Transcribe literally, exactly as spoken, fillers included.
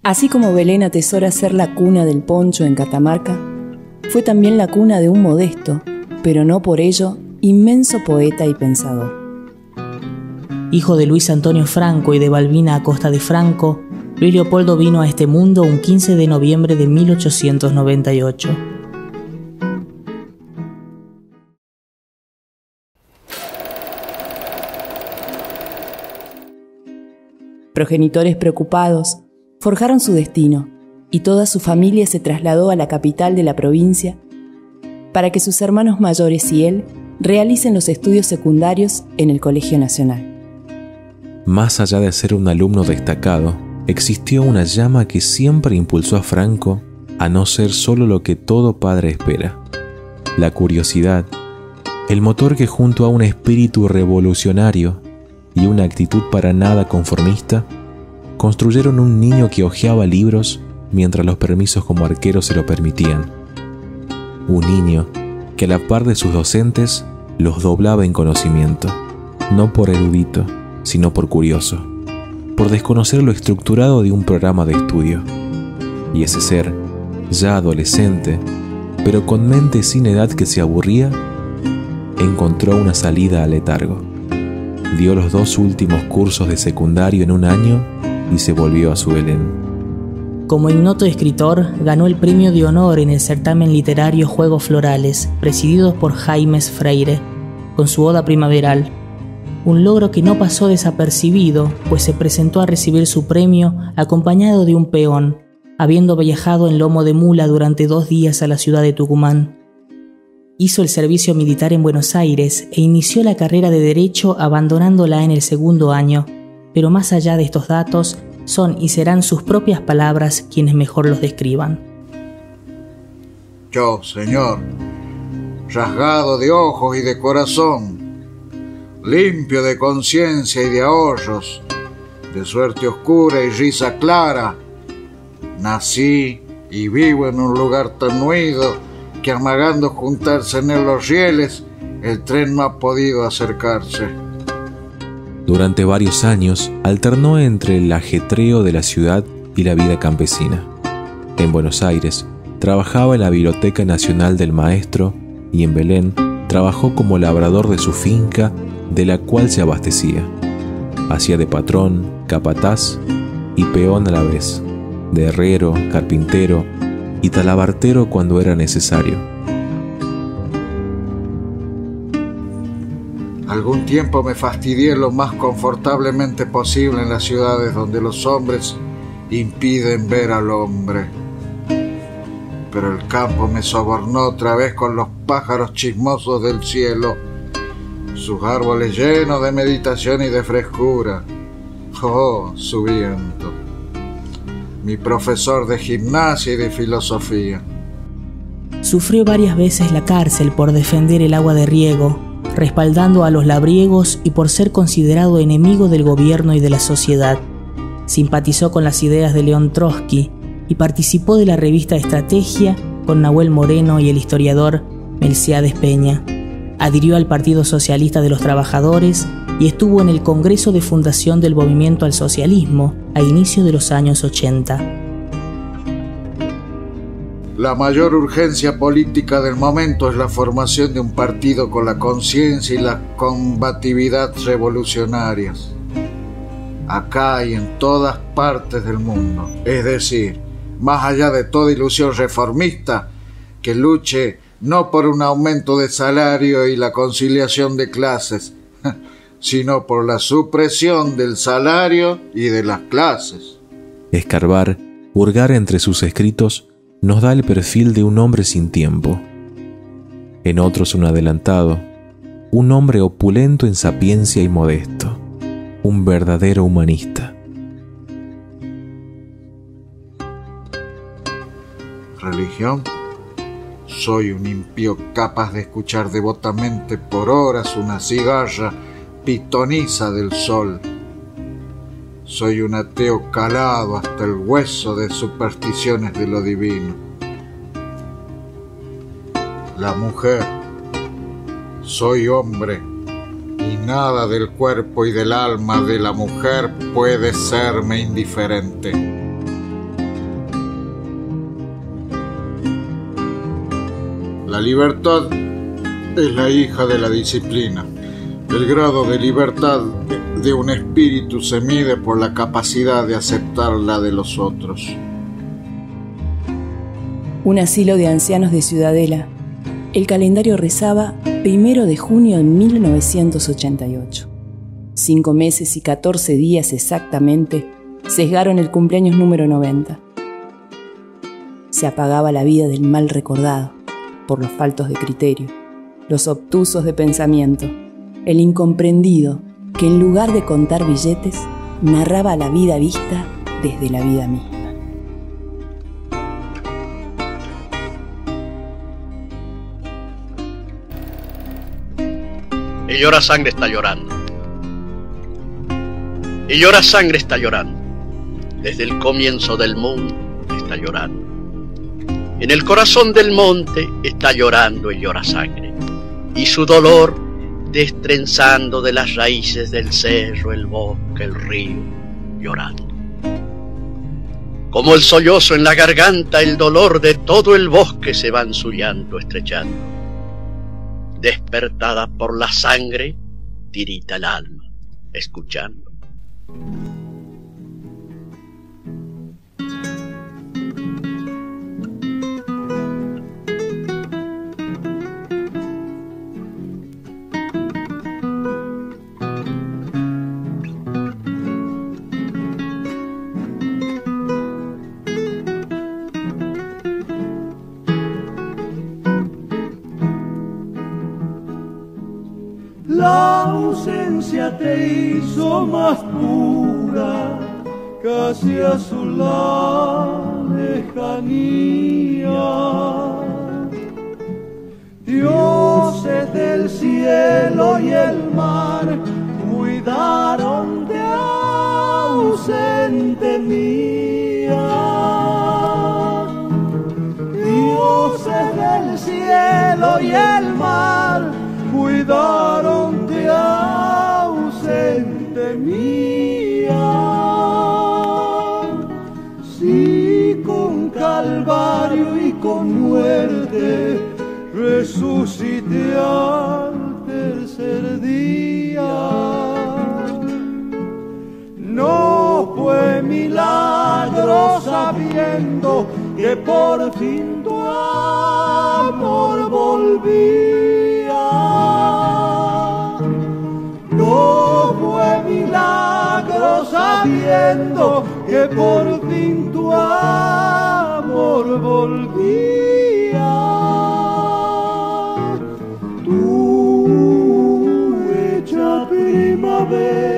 Así como Belén atesora ser la cuna del poncho en Catamarca, fue también la cuna de un modesto, pero no por ello, inmenso poeta y pensador. Hijo de Luis Antonio Franco y de Balbina Acosta de Franco, Luis Leopoldo vino a este mundo un quince de noviembre de mil ochocientos noventa y ocho. Progenitores preocupados forjaron su destino y toda su familia se trasladó a la capital de la provincia para que sus hermanos mayores y él realicen los estudios secundarios en el Colegio Nacional. Más allá de ser un alumno destacado, existió una llama que siempre impulsó a Franco a no ser solo lo que todo padre espera: la curiosidad, el motor que junto a un espíritu revolucionario y una actitud para nada conformista, construyeron un niño que hojeaba libros mientras los permisos como arquero se lo permitían. Un niño que a la par de sus docentes los doblaba en conocimiento, no por erudito, sino por curioso, por desconocer lo estructurado de un programa de estudio. Y ese ser, ya adolescente, pero con mente sin edad que se aburría, encontró una salida al letargo. Dio los dos últimos cursos de secundario en un año y se volvió a su Belén. Como ignoto escritor, ganó el premio de honor en el certamen literario Juegos Florales, presididos por Jaimes Freire, con su Oda Primaveral. Un logro que no pasó desapercibido, pues se presentó a recibir su premio acompañado de un peón, habiendo viajado en lomo de mula durante dos días a la ciudad de Tucumán. Hizo el servicio militar en Buenos Aires e inició la carrera de Derecho abandonándola en el segundo año, pero más allá de estos datos, son y serán sus propias palabras quienes mejor los describan. Yo, señor, rasgado de ojos y de corazón, limpio de conciencia y de ahorros, de suerte oscura y risa clara, nací y vivo en un lugar tan nuido que amagando juntarse en él los rieles, el tren no ha podido acercarse. Durante varios años alternó entre el ajetreo de la ciudad y la vida campesina. En Buenos Aires trabajaba en la Biblioteca Nacional del Maestro y en Belén trabajó como labrador de su finca, de la cual se abastecía. Hacía de patrón, capataz y peón a la vez, de herrero, carpintero y talabartero cuando era necesario. Algún tiempo me fastidié lo más confortablemente posible en las ciudades donde los hombres impiden ver al hombre. Pero el campo me sobornó otra vez con los pájaros chismosos del cielo, sus árboles llenos de meditación y de frescura. Oh, su viento, mi profesor de gimnasia y de filosofía. Sufrió varias veces la cárcel por defender el agua de riego, respaldando a los labriegos y por ser considerado enemigo del gobierno y de la sociedad. Simpatizó con las ideas de León Trotsky y participó de la revista Estrategia con Nahuel Moreno y el historiador Melciades Peña. Adhirió al Partido Socialista de los Trabajadores y estuvo en el Congreso de Fundación del Movimiento al Socialismo a inicios de los años ochenta. La mayor urgencia política del momento es la formación de un partido con la conciencia y la combatividad revolucionarias, acá y en todas partes del mundo. Es decir, más allá de toda ilusión reformista, que luche no por un aumento de salario y la conciliación de clases, sino por la supresión del salario y de las clases. Escarbar, hurgar entre sus escritos, nos da el perfil de un hombre sin tiempo. En otros un adelantado, un hombre opulento en sapiencia y modesto, un verdadero humanista. ¿Religión? Soy un impío capaz de escuchar devotamente por horas una cigarra pitoniza del sol. Soy un ateo calado hasta el hueso de supersticiones de lo divino. La mujer. Soy hombre, y nada del cuerpo y del alma de la mujer puede serme indiferente. La libertad es la hija de la disciplina. El grado de libertad de un espíritu se mide por la capacidad de aceptar la de los otros. Un asilo de ancianos de Ciudadela. El calendario rezaba primero de junio de mil novecientos ochenta y ocho. Cinco meses y catorce días exactamente sesgaron el cumpleaños número noventa. Se apagaba la vida del mal recordado, por los faltos de criterio, los obtusos de pensamiento, el incomprendido que en lugar de contar billetes, narraba la vida vista desde la vida misma. Y llora sangre está llorando. Y llora sangre está llorando. Desde el comienzo del mundo está llorando. En el corazón del monte está llorando y llora sangre. Y su dolor destrenzando de las raíces del cerro, el bosque, el río, llorando. Como el sollozo en la garganta, el dolor de todo el bosque se va en su llanto estrechando. Despertada por la sangre, tirita el alma, escuchando. La ausencia te hizo más pura, casi azul la lejanía. Dioses del cielo y el mar cuidaron de ausente mía. Dioses del cielo y el mar cuidaron de ausente mía. Sí, con calvario y con muerte resucité al tercer día. No fue milagro sabiendo que por fin tu amor volvía. No fue milagro sabiendo que por fin tu amor volvía. Tu hecha primavera